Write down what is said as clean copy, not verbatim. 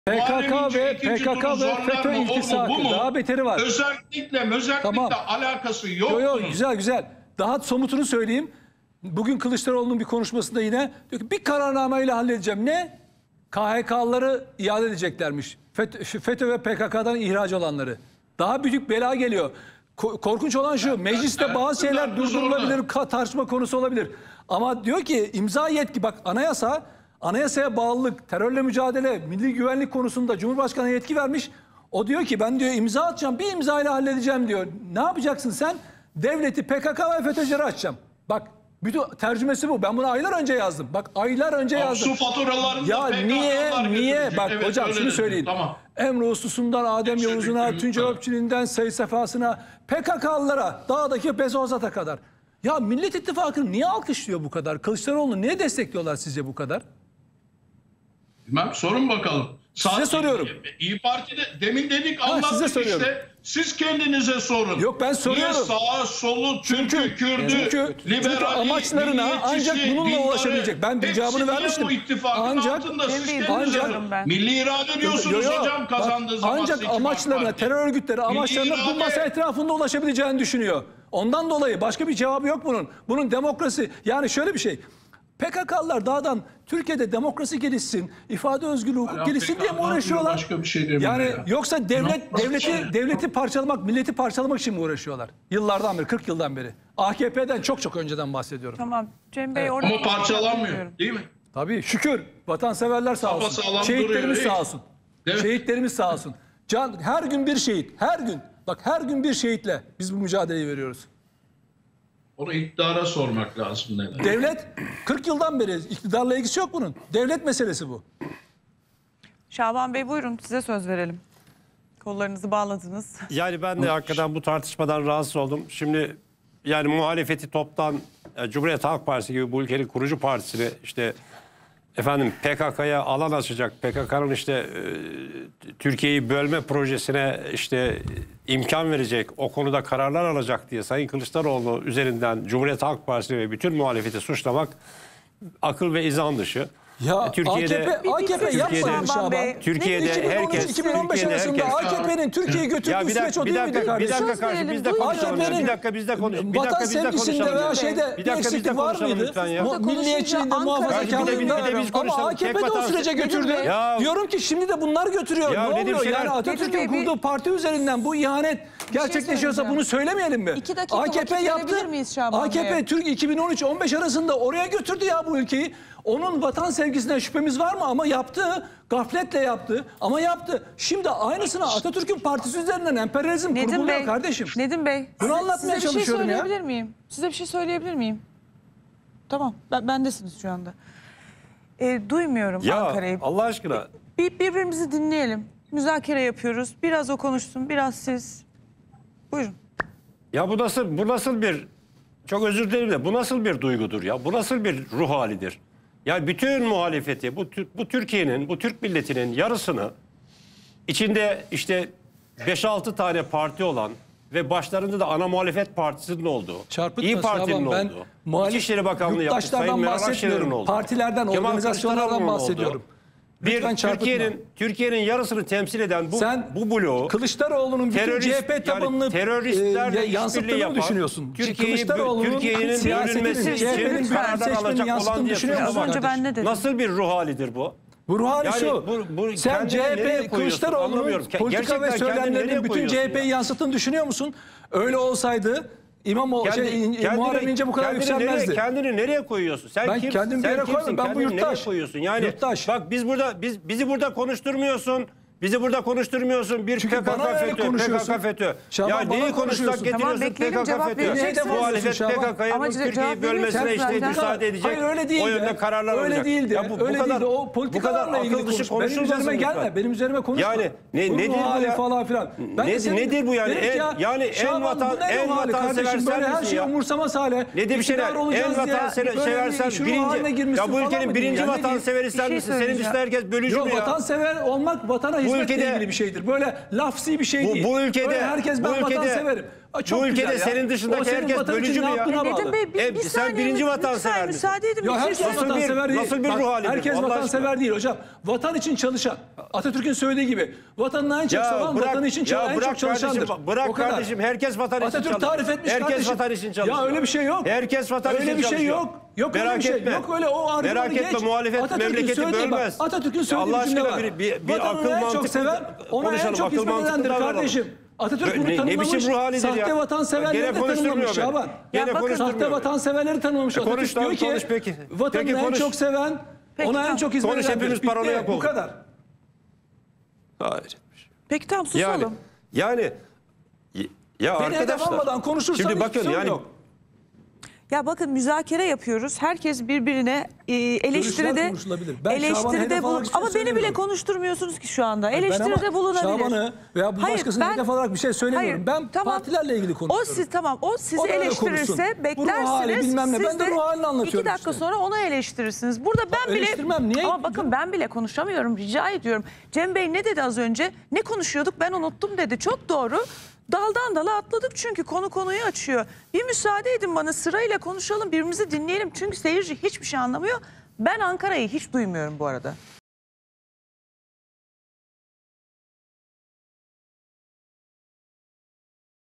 PKK ve FETÖ iltisakı. Daha beteri var. Özellikle Tamam. alakası yok. Yok, güzel. Daha somutunu söyleyeyim. Bugün Kılıçdaroğlu'nun bir konuşmasında yine diyor ki bir kararnameyle halledeceğim. Ne? KHK'ları iade edeceklermiş. FETÖ ve PKK'dan ihraç olanları. Daha büyük bela geliyor. Korkunç olan şu. Mecliste bazı şeyler durdurulabilir, tartışma konusu olabilir. Ama diyor ki imza yetki, bak anayasaya bağlılık, terörle mücadele, milli güvenlik konusunda Cumhurbaşkanı yetki vermiş. O diyor ki ben diyor imza atacağım, bir imzayla halledeceğim diyor. Ne yapacaksın sen? Devleti PKK ve FETÖ'cüleri açacağım. Bak bütün tercümesi bu. Ben bunu aylar önce yazdım. Bak aylar önce yazdım. Su faturalarında ya niye? Bak evet, hocam şunu söyleyeyim. Tamam. Emre Uslusu'ndan Adem Yavuz'una, Tuncel Öpçü'nünden Sayı Sefası'na, PKK'lılara, dağdaki Bezosat'a kadar. Ya Millet İttifakı'nı niye alkışlıyor bu kadar? Kılıçdaroğlu'nu niye destekliyorlar sizce bu kadar? Bilmem, sorun bakalım. Size soruyorum. İyi Parti'de demin dedik size soruyorum. işte. Siz kendinize sorun. Yok ben soruyorum. Niye sağa, solu, Türk'ü, Kürd'ü, çünkü amaçlarına ancak bununla ulaşabilecek. Ben bir cevabını vermiştim. Ancak milli irade diyorsunuz hocam kazandığı zaman. Ancak amaçlarına, terör örgütleri amaçlarına bu masa etrafında ulaşabileceğini düşünüyor. Ondan dolayı başka bir cevabı yok bunun. Bunun demokrasi, yani şöyle bir şey. PKK'lılar dağdan Türkiye'de demokrasi gelişsin, ifade özgürlüğü, hukuk gelişsin diye mi uğraşıyorlar? Başka bir şey yani yoksa devleti parçalamak, milleti parçalamak için mi uğraşıyorlar? Yıllardan beri, 40 yıldan beri. AKP'den çok önceden bahsediyorum. Tamam. Cem Bey orada ama parçalanmıyor, değil mi? Tabii şükür. Vatanseverler sağ olsun. Şehitlerimiz sağ olsun. Şehitlerimiz sağ olsun. Her gün bir şehit. Her gün. Bak her gün bir şehitle biz bu mücadeleyi veriyoruz. Onu iktidara sormak lazım. Neden? Devlet 40 yıldan beri iktidarla ilgisi yok bunun. Devlet meselesi bu. Şaban Bey buyurun size söz verelim. Kollarınızı bağladınız. Yani ben de hakikaten bu tartışmadan rahatsız oldum. Şimdi yani muhalefeti toptan Cumhuriyet Halk Partisi gibi bu ülkenin kurucu partisini işte efendim PKK'ya alan açacak, PKK'nın işte Türkiye'yi bölme projesine işte imkan verecek, o konuda kararlar alacak diye Sayın Kılıçdaroğlu üzerinden Cumhuriyet Halk Partisi ve bütün muhalefeti suçlamak akıl ve izan dışı. Ya AKP yapmadı Şaban. Türkiye'de herkes 2015 arasında AKP'nin Türkiye'yi götürdüğü süreç o değil miydi kardeşim? Bir dakika karşı biz de konuşalım. Bir dakika biz de konuşalım. Vatan sevgisinde veya şeyde bir eksiklik var mıydı? Milliyetçiliğinde, muhafazakarlığında ama AKP de o sürece götürdü. Diyorum ki şimdi de bunlar götürüyor. Ne oluyor? Yani Atatürk'ün kurduğu parti üzerinden bu ihanet gerçekleşiyorsa bunu söylemeyelim mi? AKP yaptı. AKP Türkiye 2013-15 arasında oraya götürdü ya bu ülkeyi. Onun vatan sevgisinden şüphemiz var mı? Ama yaptı. Gafletle yaptı. Ama yaptı. Şimdi aynısını Atatürk'ün partisi üzerinden emperyalizm kurguluyor kardeşim. Nedim Bey. Bunu anlatmaya çalışıyorum ya. Size bir şey söyleyebilir miyim? Tamam. Bendesiniz şu anda. Duymuyorum Ankara'yı. Allah aşkına. Birbirimizi dinleyelim. Müzakere yapıyoruz. Biraz o konuşsun, biraz siz. Buyurun. Ya bu nasıl bir, çok özür dilerim de bu nasıl bir duygudur ya? Bu nasıl bir ruh halidir? Ya bütün muhalefeti, bu Türkiye'nin, bu Türk milletinin yarısını içinde işte 5-6 tane parti olan ve başlarında da ana muhalefet partisinin olduğu, İYİ Parti'nin olduğu, İçişleri Bakanlığı yaptığı, Sayın Meral Akşener'in olduğu, partilerden, organizasyonlardan bahsediyorum. Türkiye'nin yarısını temsil eden bu bloğu Kılıçdaroğlu'nun bütün CHP tabanını teröristlerle yansıttığını mı düşünüyorsun? Türkiye'nin bölünmesi için kararlar alacak olan diyorsun. Nasıl bir ruh halidir bu? Bu ruh hali şu. Sen CHP Kılıçdaroğlu'nun politika ve söylemlerinin bütün CHP'yi yansıttığını düşünüyor musun? Öyle olsaydı Muharrem İnce bu kadar yükselmezdi. Kendini nereye koyuyorsun? Ben kendimi bir yere koymuyorum. Ben bu yurttaş. Yani yurttaş. Bak bizi burada konuşturmuyorsun. Bizi burada konuşturmuyorsun. Bir çünkü PKK FETÖ. Ya neyi konuşsak getiriyorsun PKK FETÖ. Muhalefet PKK'ya Türkiye'yi bölmesine işte müsaade edecek. Hayır öyle değildi. O yönde kararlar alacak. Öyle değildi. Öyle değildi. O politikalarla ilgili konuş. Benim üzerime gelme. Benim üzerime konuşma. Yani nedir bu ya? Falan filan. Nedir bu yani? Yani en vatansever sen her şeyi umursamaz hale. Nedir bir şeyler? En vatanseversen birinci. Ya bu ülkenin birinci vatanseveri sen misin? Senin dışında herkes bölücü mü ya? Vatansever olmak, vatana hizmet hizmetle ülkede- ilgili bir şeydir. Böyle lafsi bir şey Bu- değil. bu ülkede- Böyle herkes ben bu ülkede- vatanseverim. Çok bu ülkede güzel ya. senin dışındaki O senin herkes vatan için bölücü ne mü ya? yaptığına bağlı. Nedim Bey bir Sen saniye, birinci vatansever lütfen misin? müsaade edin. Ya Bir herkes şey Nasıl bir- vatansever değil. nasıl bir Bak, ruh halidir bu, herkes Allah vatansever aşkına? değil hocam. Vatan için çalışan. Atatürk'ün söylediği gibi. Vatanını en çok seven, vatanı için en çok çalışandır. Bırak O kadar. kardeşim, herkes vatan için Atatürk çalışıyor. tarif etmiş Herkes kardeşim. vatan için çalışıyor. Ya öyle bir şey yok. Herkes vatan için Öyle bir şey çalışıyor. yok. Yok öyle Merak bir şey. etme. Yok öyle o argümanı Merak etme, geç. muhalefet Atatürk'ün memleketi söylediği- bölmez. bak, Atatürk'ün Ya söylediği Allah bir cümle aşkına var. bir Vatanını akıl en çok mantıklı seven, ona en konuşalım, çok akıl hizmet mantıklı edendir davranalım. kardeşim. Atatürk bunu Ne tanımlamış. biçim ruh halidir Sahte ya? vatanseverleri Gene de konuşturmuyor tanımlamış beni. Şaban. Gene bakın, konuşturmuyor Sahte beni. vatanseverleri tanımlamış. Konuş Atatürk tamam, diyor ki konuş peki. vatanını Peki, en konuş. çok seven, Peki, ona en tamam. çok hizmet Konuş, edendir. hepimiz Bitti. paranoyak Bu olduk. kadar. Hayır. Peki tamam susalım. Yani ya Beni hedef arkadaşlar. almadan konuşursan Şimdi hiçbir bakın sorun yani yok. Ya bakın müzakere yapıyoruz. Herkes birbirine eleştiride konuşulabilir. Ben Şaban'ı hedef alarak hiçbir şey ama beni bile söylemiyorum. konuşturmuyorsunuz ki şu anda. Ben Eleştiride ama bulunabilir. Şaban'ı veya bu başkasını hedef alarak bir şey söylemiyorum. Ben partilerle ilgili konuşuyorum. O sizi O da öyle eleştirirse konuşsun. Bu ruh beklersiniz. hali bilmem ne. Ben Siz de ruh halini anlatıyorum 2 dakika işte. sonra onu eleştirirsiniz. Burada ben bile eleştirmem, niye? Ama bakın ben bile konuşamıyorum. Rica ediyorum. Cem Bey ne dedi az önce? Ne konuşuyorduk? Ben unuttum dedi. Çok doğru. Daldan dala atladık çünkü konu konuyu açıyor. Bir müsaade edin bana, sırayla konuşalım, birbirimizi dinleyelim. Çünkü seyirci hiçbir şey anlamıyor. Ben Ankara'yı hiç duymuyorum bu arada.